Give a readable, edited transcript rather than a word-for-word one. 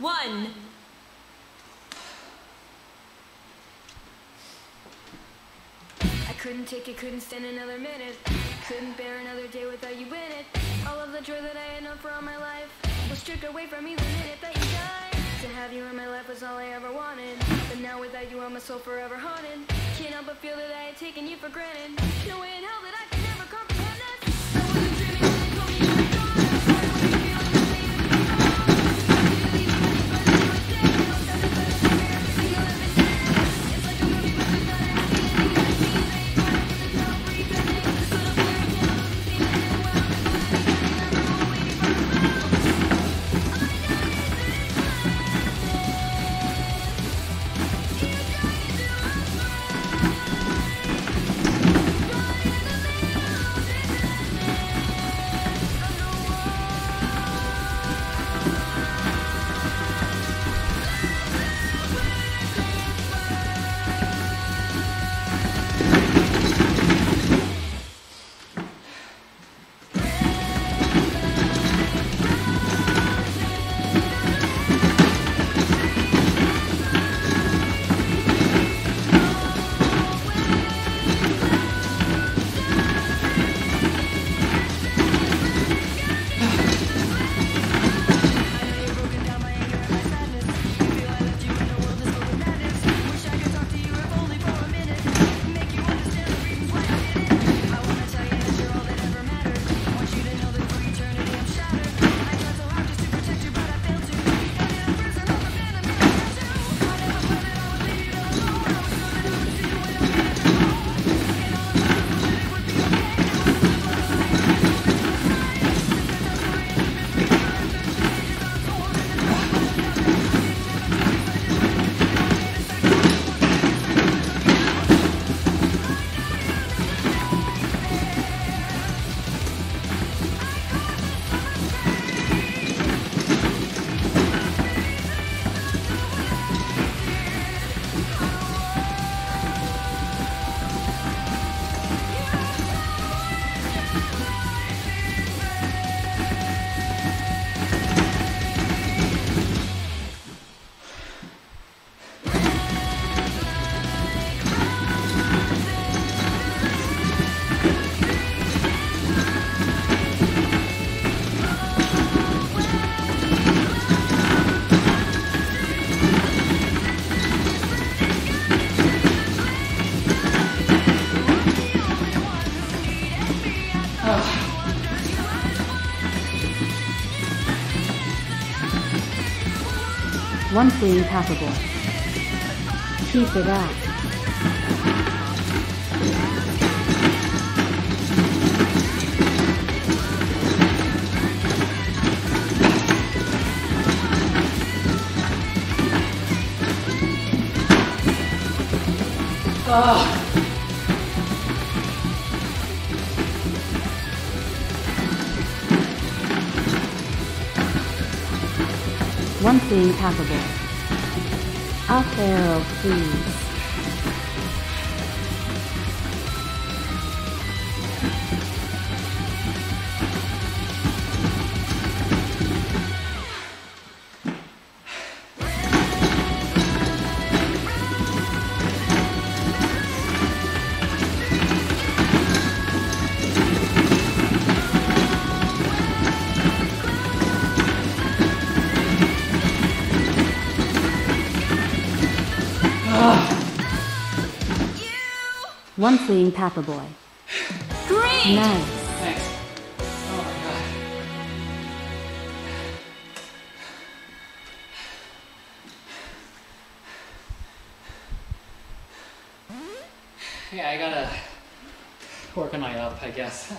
1. I couldn't take it, couldn't stand another minute. Couldn't bear another day without you in it. All of the joy that I had known for all my life was stripped away from me the minute that you died. To have you in my life was all I ever wanted, but now without you, I'm my soul forever haunted. Can't help but feel that I had taken you for granted. No way in hell that I could never comprehend this. I wasn't dreaming when they told me you were gone. I was sorry when you feel like the same as me. I was leaving you, but you were staying. I was trying to put it every single everything. It's like a movie, but there's not a happy ending. I've seen it many times, but there's no pretending. So don't play right now, you've seen it in a while. There's so many times I'm always waiting for the One fleeing passable. Keep it up. One fleeing passable. A pharaoh, please. One fleeing Papaboy. Great! Nice. Thanks. Oh my god. Yeah, I gotta work on my up, I guess.